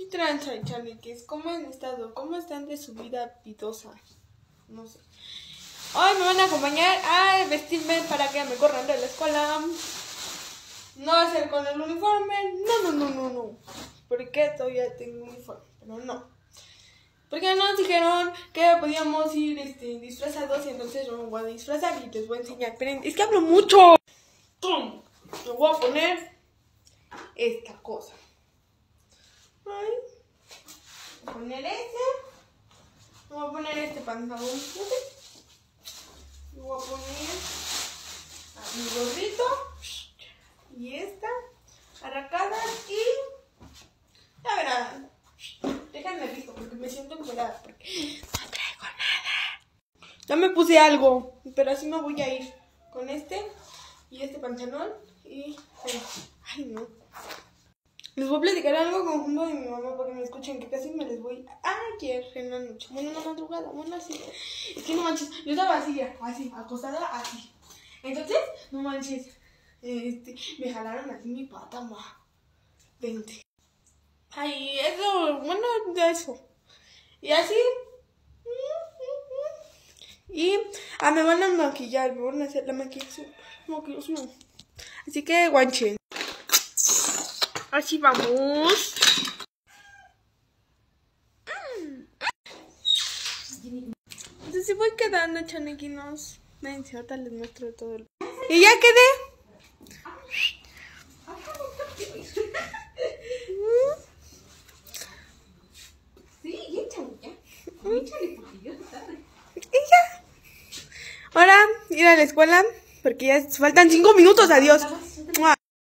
tranza, chaneques? ¿Cómo han estado? ¿Cómo están de su vida pidosa? No sé. Hoy me van a acompañar a vestirme para que me corran de la escuela. No hacer con el uniforme. No. Porque todavía tengo uniforme, pero no. Porque nos dijeron que podíamos ir disfrazados, y entonces yo me voy a disfrazar y les voy a enseñar. Pero es que hablo mucho. ¡Tum! Me voy a poner esta cosa. Ay. Voy a poner este. Voy a poner este pantalón. Voy a poner mi gorrito. Y esta. Arracada y... ya verán. Déjenme listo porque me siento encuerada. Porque no traigo nada. Ya me puse algo. Pero así me voy a ir. Con este. Y este pantalón. Y... ay, no. Les voy a platicar algo conjunto de mi mamá para que me escuchen, que casi me les voy ayer en la noche. Bueno, en la madrugada, bueno, así. Es que no manches, yo estaba así, acostada así. Entonces, no manches, me jalaron así mi pata, ma. Vente. Ay, eso, bueno, de eso. Y así. Y me van a maquillar, me van a hacer la maquillación. Así que, guanchen. Así vamos. Entonces sí voy quedando, chanequinos. Venga, ahorita les muestro todo. Y ya quedé. Sí, échale ya. Échale porque yo te tarde. Y ya. Ahora ir a la escuela porque ya faltan 5 minutos. Adiós.